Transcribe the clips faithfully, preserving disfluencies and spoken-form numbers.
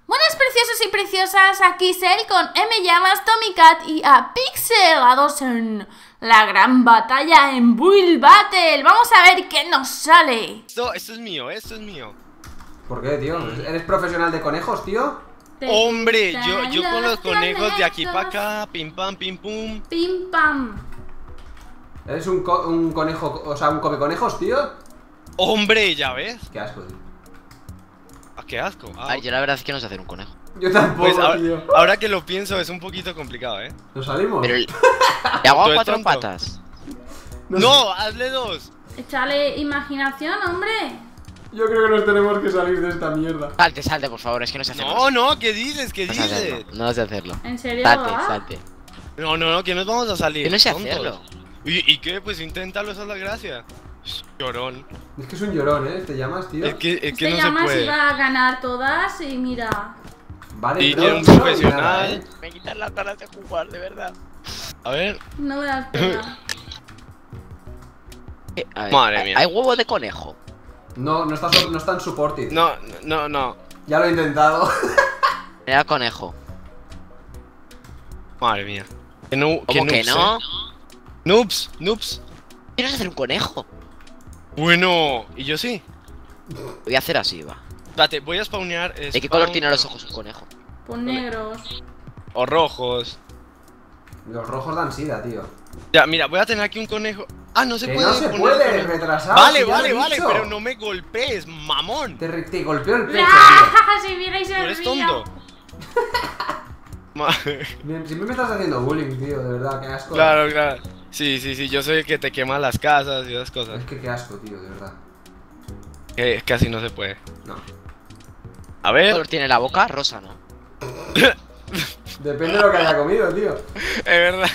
Buenas preciosos y preciosas, aquí Cell con M Llamas, Tommycat y a Pixel, a dos en la gran batalla en Build Battle. Vamos a ver qué nos sale. Esto, esto es mío, esto es mío. ¿Por qué, tío? ¿Eres profesional de conejos, tío? Hombre, yo, yo con los conejos de aquí para acá, pim pam, pim pum. Pim pam. ¿Eres un, co un conejo, o sea, un come conejos, tío? Hombre, ya ves. Qué asco, tío. Ah, qué asco. Ah, Ay, yo la verdad es que no sé hacer un conejo. Yo tampoco, pues ahora, tío. ahora que lo pienso es un poquito complicado, ¿eh? ¿Nos salimos? Pero el... ¿Le hago Tú eres cuatro tonto. patas? No, No, hazle dos. Échale imaginación, hombre. Yo creo que nos tenemos que salir de esta mierda. Salte, salte, por favor, es que no sé hacerlo. No, no, ¿qué dices? ¿Qué No sé hacerlo, dices? no sé hacerlo. ¿En serio? Salte, va? salte. No, no, no, que nos vamos a salir. Yo no sé tontos. hacerlo. ¿Y, ¿Y qué? Pues inténtalo, esa es la gracia. Llorón. Es que es un llorón, ¿eh? ¿Te llamas, tío? Es que, es Este que no se Llamas puede. iba a ganar todas y mira. Vale, Y pero tiene un no, ni profesional. nada, ¿eh? Me quitan las ganas de jugar, de verdad. A ver. No me das pena. Eh, a ver, Madre hay- mía. Hay huevo de conejo. No, no está, so- no está en supported. No, no, no. Ya lo he intentado. Era conejo. Madre mía. Que no, ¿Cómo que noobs, no? eh. Noobs, noobs. ¿Quieres hacer un conejo? Bueno, y yo sí. Voy a hacer así, va. Espérate, voy a spawnear. ¿De qué color tiene los ojos un conejo? Pon negros. O rojos. Los rojos dan sida, tío. Ya, mira, voy a tener aquí un conejo. Ah, no se Que puede. no se poner puede, conejo. retrasado. Vale, si ya vale, lo he vale, dicho. pero no me golpees, mamón. Te, re- te golpeó el pecho, tío. Si vierais Tú el eres río. tonto. Ma- Bien, siempre me estás haciendo bullying, tío, de verdad, qué asco. claro, claro. Sí, sí, sí, yo soy el que te quema las casas y esas cosas. Es que qué asco, tío, de verdad. Que casi no se puede. No. A ¿Qué ver. color tiene la boca? Rosa, ¿no? Depende de lo que haya comido, tío. Es verdad.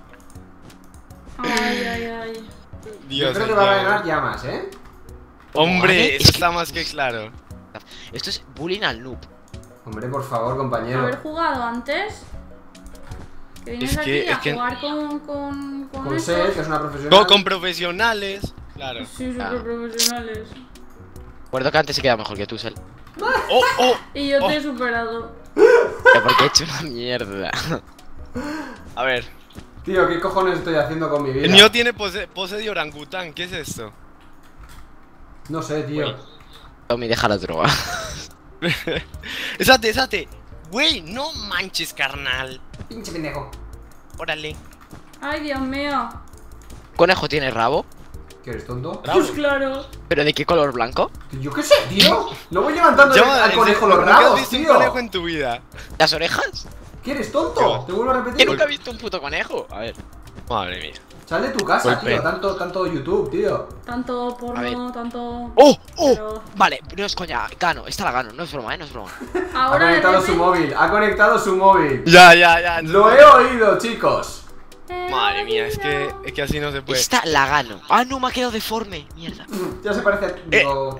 Ay, ay, ay. Dios Yo creo que mío. va a ganar llamas, ¿eh? Hombre, Vale, eso es que- está más que claro. Esto es bullying al noob. Hombre, por favor, compañero. Haber jugado antes. Que vienes Es que- aquí es a que- jugar con. con. con Con estos. Seth, que es una profesional. Con, con profesionales. Claro. Sí, súper Ah. profesionales. Recuerdo que antes se queda mejor que tú, Sel. Oh, oh. Y yo Oh. te he superado. Pero porque he hecho una mierda. A ver. Tío, ¿qué cojones estoy haciendo con mi vida? El mío tiene pose, pose de orangután. ¿Qué es esto? No sé, tío. Tommy, deja la droga. Esate, esate. Güey, no manches, carnal. Pinche pendejo. Órale. Ay, Dios mío. ¿Conejo tiene rabo? ¿Qué eres tonto? Pues claro. ¿Pero de qué color blanco? Yo qué sé, tío. No voy levantando Ya, al conejo los ¿nunca has rabos, visto un tío. conejo en tu vida? ¿Las orejas? ¿Qué eres ¿Qué tonto? va? Te vuelvo a Yo repetir. nunca he visto un puto conejo. A ver. Madre mía. Sal de tu casa, Golpe. tío. Tanto, tanto YouTube, tío. Tanto A porno, ver. tanto. ¡Oh! ¡Oh! Pero- Vale, no es coña, gano, esta la gano, no es broma, eh, no es broma. Ha Ahora de conectado su repente- móvil. Ha conectado su móvil. Ya, ya, ya. Lo he oído, chicos. Eh, Madre mía, es que, es que así no se puede. Esta la gano. Ah, no, me ha quedado deforme, mierda. Ya se parece a... Digo...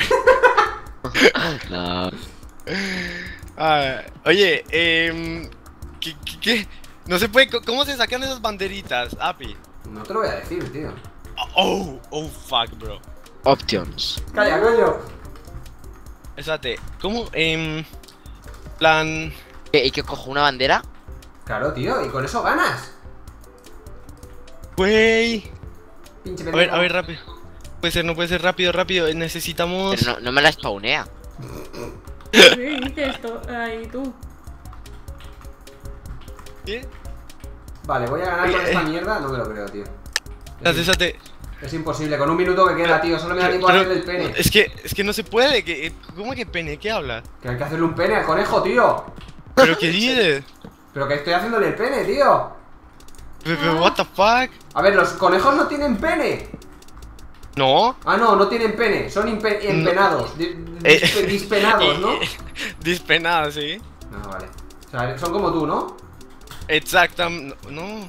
No. Ah, oye, eh. ¿qué, qué, qué? No se puede. ¿Cómo se sacan esas banderitas, Api? No te lo voy a decir, tío. Oh, oh, fuck, bro. Options. Calla, coño. Espérate, ¿cómo? Eh. Plan. ¿Qué, ¿Y que cojo una bandera? Claro, tío. Y con eso ganas. Güey. Pinche A pendejo. ver, a ver, rápido. Puede ser, no puede ser rápido, rápido. Necesitamos. Pero no, no me la spawnea. ¿Qué dices esto? Ay, tú. ¿Qué? Vale, voy a ganar con Eh, esta eh. mierda. No me lo creo, tío. Espérate, espérate. Es imposible. Con un minuto que queda, tío. Solo me da tiempo a Pero- hacerle el pene. Es que, es que no se puede. Que, ¿cómo que pene? ¿Qué hablas? Que hay que hacerle un pene al conejo, tío. ¿Pero qué dices? Pero que estoy haciéndole el pene, tío. Pero, pero, what the fuck? A ver, los conejos no tienen pene. No. Ah, no, no tienen pene. Son impe- empenados. Di- Eh, dispe- dispenados, ¿no? Dispenado, sí. No, vale. O sea, son como tú, ¿no? Exactamente. No.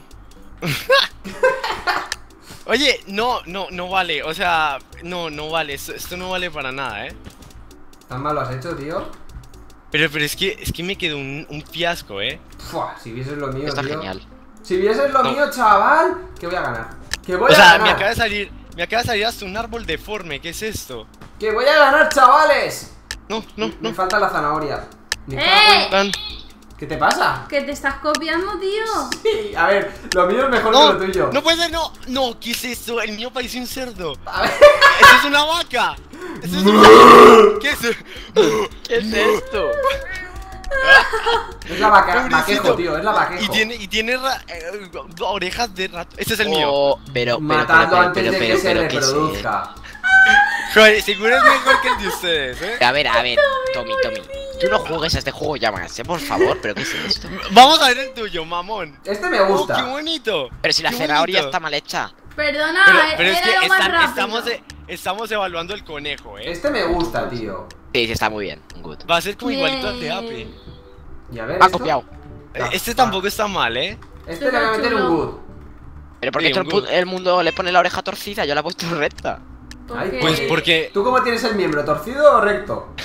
Oye, no, no, no vale. O sea, no, no vale. Esto, esto no vale para nada, eh. Tan mal lo has hecho, tío. Pero, pero es que, es que me quedó un, un fiasco, eh. Fua, si vieses lo mío, Está tío. genial. Si vieses lo No. mío, chaval, que voy a ganar. Que voy O a sea, ganar. me acaba de salir, me acaba de salir hasta un árbol deforme. ¿Qué es esto? Que voy a ganar, chavales. No, no, Me no. falta la zanahoria. Me ¡Eh! cago en- Tan- ¿Qué te pasa? Que te estás copiando, tío. Sí, a ver, lo mío es mejor No, que lo tuyo. no puede ser, no, no, ¿qué es eso? El mío parece un cerdo. A ver. ¡Eso es una vaca! ¡Eso es una vaca! ¿Qué es eso? ¿Qué es esto? Es la vaca, Pobrecito. vaquejo, tío, es la vaquejo. Y tiene, y tiene ra- eh, orejas de rato. Ese es el mío. Oh, pero, pero, Matadlo pero, antes pero, de pero, que se pero, ¿qué es esto? reproduzca. Joder, seguro es mejor que el de ustedes, ¿eh? A ver, a ver, Tommy, Tommy. Tú no juegues a este juego ya más, ¿eh? Por favor, pero ¿qué es esto? Vamos a ver el tuyo, mamón. Este me Oh, gusta. qué bonito. Pero si la Qué zanahoria bonito. está mal hecha. Perdona, Pero, eh, pero es era que lo más están- rápido. estamos, eh, estamos evaluando el conejo, ¿eh? Este me gusta, tío. Sí, sí, está muy bien. Good. Va a ser como Bien. igualito al de Ape. Y a ver, Me ha esto- copiado. Eh, Este tampoco está mal, ¿eh? Este le voy a meter un Chulo. good. Pero porque Sí, todo un el, pu- good. el mundo le pone la oreja torcida, yo la he puesto recta. ¿Por Ay, qué? Pues porque... ¿Tú cómo tienes el miembro? ¿Torcido o recto?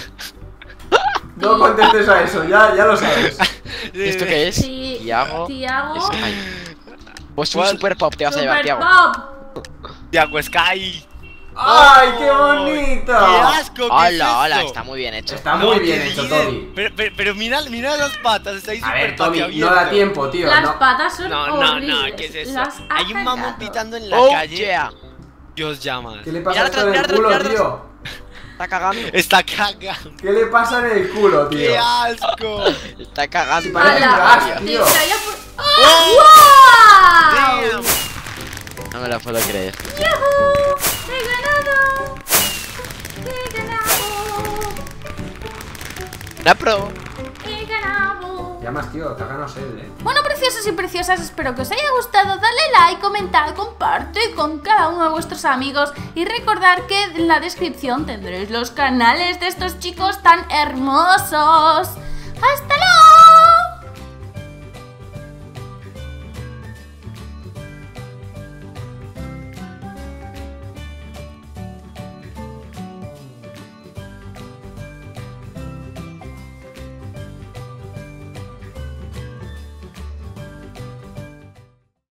No contestes a eso, ya, ya lo sabes. ¿Esto qué es? Sí, Tiago. Tiago. Sky. Pues un ¿Cuál? super pop te vas a llevar, Super Tiago. Pop. Tiago Sky. ¡Ay, qué ¡Qué bonito! asco! ¿Qué es Hola, hola, esto? está muy bien hecho. Está No, muy qué bien hecho, líder. Tommy. Pero, pero, pero mira, mira las patas, está ahí A ver, súper Tommy, patiabierto. no da tiempo, tío. Las No. patas son No, no, horribles. no, ¿qué es eso? Las Hay un ha mamón cagado. pitando en la Oh, calle. yeah. Dios llamas. ¿Qué le pasa Mira a esto atrás, del mira culo, atrás, mira tío? Está cagando. Está cagando. ¿Qué le pasa en el culo, tío? ¡Qué asco! Está cagando. Si parece un ¡Hala! gas, Te- tío. te había pu- ¡Oh! ¡Wow! Damn. No me lo puedo creer. ¡Yujú! ¡He ganado! ¡He ganado! La pro. ¡He ganado! Ya más, tío, te ha ganado sed, eh. Bueno, preciosos y preciosas, espero que os haya gustado. Dale like, comentad, comparte con cada uno de vuestros amigos y recordad que en la descripción tendréis los canales de estos chicos tan hermosos. ¡Hasta luego!